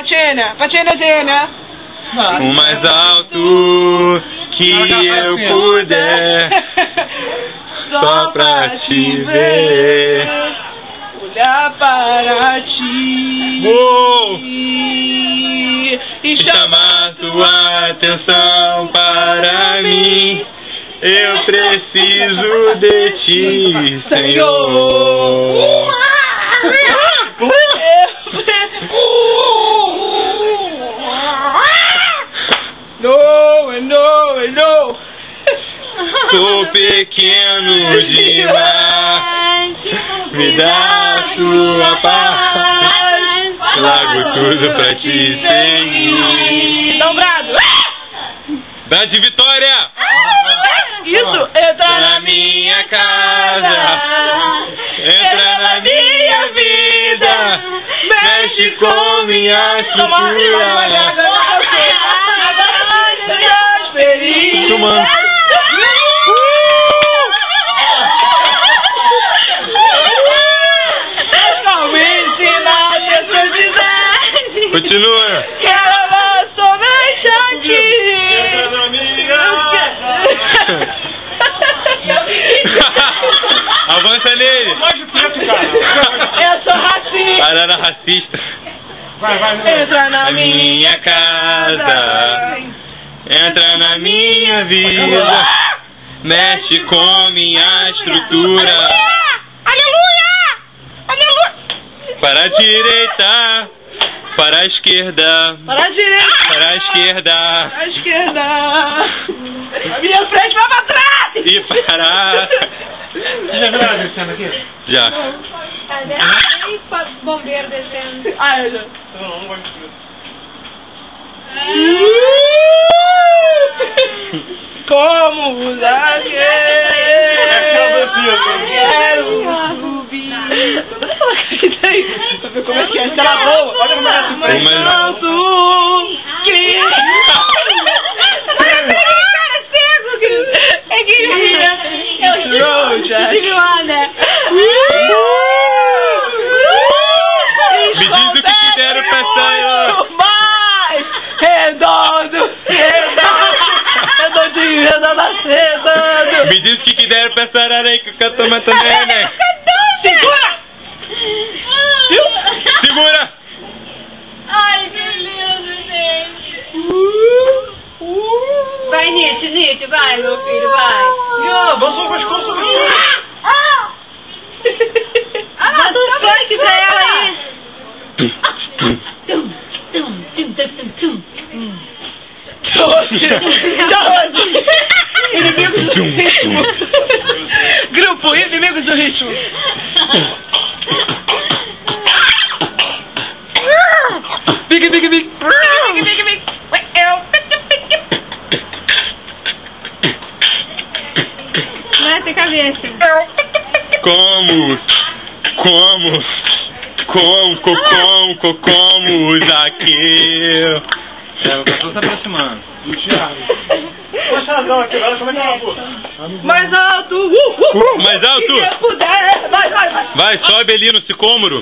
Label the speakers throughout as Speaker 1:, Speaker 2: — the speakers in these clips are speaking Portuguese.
Speaker 1: Patina, patina, patina.
Speaker 2: O mais alto que eu puder, só pra te ver,
Speaker 1: olhar para ti.
Speaker 2: Uou!
Speaker 1: E
Speaker 2: chamar tua atenção para mim. Eu preciso de ti, Senhor.
Speaker 1: No.
Speaker 2: Sou pequeno demais, me dá a sua paz, largo tudo pra te seguir.
Speaker 1: Dá um brado.
Speaker 2: Dá de vitória!
Speaker 1: Isso, entra na minha casa,
Speaker 2: entra na minha vida, mexe com minha estrutura. Continua.
Speaker 1: Quero somente a ti.
Speaker 2: Entra na minha avança nele.
Speaker 1: Eu sou racista.
Speaker 2: Para era racista.
Speaker 1: Vai. Entra na
Speaker 2: minha casa, entra na minha vida, mexe com minha estrutura.
Speaker 1: Aleluia!
Speaker 2: Para a direita, para a esquerda,
Speaker 1: Para a direita.
Speaker 2: para a esquerda,
Speaker 1: Para a esquerda. A minha frente vai pra trás.
Speaker 2: e para.
Speaker 3: Já viu ela descendo aqui?
Speaker 2: Já.
Speaker 4: Bombeiro descendo.
Speaker 1: Ah, eu já.
Speaker 3: Não gosto disso.
Speaker 1: Como usar quero subir. Pra ver como é que é. Se ela voa, olha como ela se
Speaker 2: Mas- Me diz o que quiseram pensar aí, ó.
Speaker 1: Mais redondo.
Speaker 2: Me diz o que quiseram pensar aí que o cantor também, né?
Speaker 1: Segura!
Speaker 2: Segura!
Speaker 4: Ai, que lindo, gente. Vai, Nietzsche, vai, meu filho, vai.
Speaker 3: Vamos para as costas.
Speaker 4: Manda um funk pra ela aí.
Speaker 1: Inimigos do ritmo. Grupo Inimigos do ritmo. Big.
Speaker 4: Mete a cabeça.
Speaker 2: Como aqui.
Speaker 3: O cantor tá aproximando. Do Thiago. Poxa, não, aqui agora como é que é a boca?
Speaker 1: Mais alto.
Speaker 2: Mais alto.
Speaker 1: Se puder. Vai.
Speaker 2: Vai, sobe ali no sicômoro.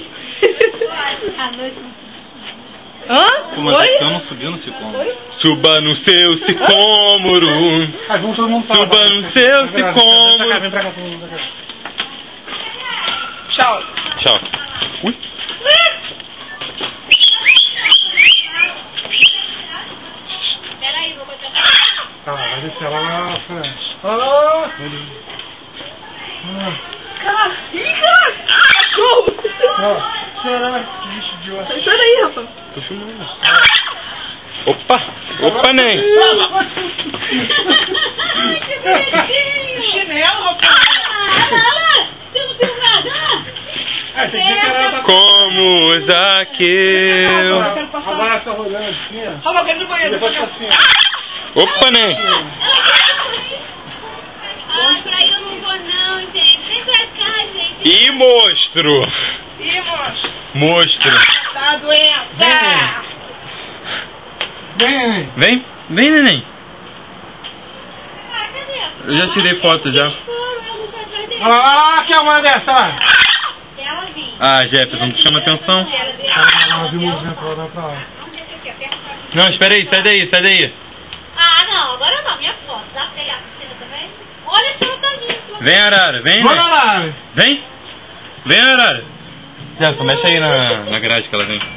Speaker 3: Como
Speaker 1: Oi?
Speaker 3: eu não subi no sicômoro.
Speaker 2: Suba no seu sicômoro.
Speaker 3: Vamos todo mundo
Speaker 2: Suba no seu sicômoro.
Speaker 3: Vem pra cá, todo mundo pra cá.
Speaker 1: Tchau.
Speaker 2: Tchau. Ui.
Speaker 4: Peraí, vou botar.
Speaker 3: Tá, vai descer lá na frente.
Speaker 1: Cachorro.
Speaker 3: Será? Que bicho idiota.
Speaker 1: Sai daí, rapaz.
Speaker 2: Tô filmando. Opa, nem.
Speaker 1: Chinelo, rapaz.
Speaker 4: Você não tem nada.
Speaker 2: Como Zaqueu.
Speaker 3: Agora tá rolando assim, ó.
Speaker 1: Rapaz, quero ir no banheiro.
Speaker 3: Depois tá assim,
Speaker 2: Opa, nem.
Speaker 4: Mostra aí, eu não vou não, gente. Vem pra cá, gente.
Speaker 2: E monstro.
Speaker 1: Ih, moço.
Speaker 2: Monstro.
Speaker 1: Tá doendo.
Speaker 3: Vem.
Speaker 2: Vem, neném.
Speaker 4: Ah, cadê?
Speaker 2: Eu já tirei foto já.
Speaker 3: Ah, que é uma dessa, ó.
Speaker 4: Ela vinha.
Speaker 2: Ah, Jefferson, tu chama atenção?
Speaker 3: Ah, vi muito pra lá.
Speaker 4: aqui, aperta.
Speaker 2: Não, espera aí, sai daí, sai daí.
Speaker 4: Ah, não, agora não, minha foto. Dá pra pegar a piscina também? Olha esse rotazinho.
Speaker 2: Vem, Arara, vem.
Speaker 3: Bora lá!
Speaker 2: Vem. Vem, Arara. Celso, mexe aí na grade que ela vem.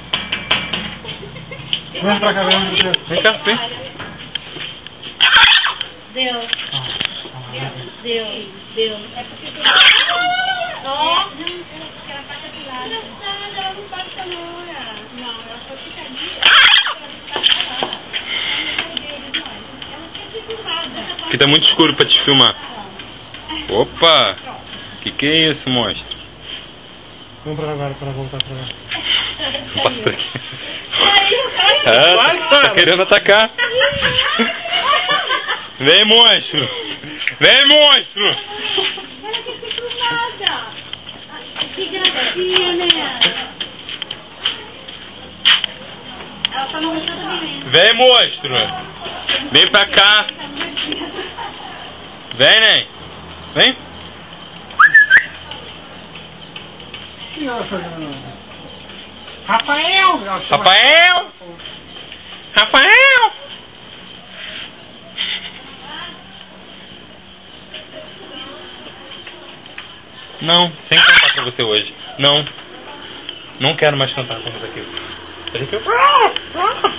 Speaker 3: Vem pra cá, vem.
Speaker 2: Vem cá, vem.
Speaker 4: Deus. Deus. É porque tu... Ó. Ela passa pro lado. Engraçada, ela não passa não. Não, ela só fica ali. Ela fica filmada.
Speaker 2: Aqui tá muito escuro pra te filmar. Opa! Que é isso, monstro?
Speaker 3: Vamos pra agora, pra voltar pra lá.
Speaker 2: Passa por aqui. Ah, tá querendo atacar. Vem, monstro! Vem, monstro!
Speaker 4: Ela quer ser filmada. Que gracinha, né? Ela tá no rosto também.
Speaker 2: Vem, monstro! Vem pra cá! Vem, Nen! Vem!
Speaker 3: Rafael!
Speaker 2: Rafael! Rafael! Não, sem cantar pra você hoje. Não. Não quero mais cantar com você aqui.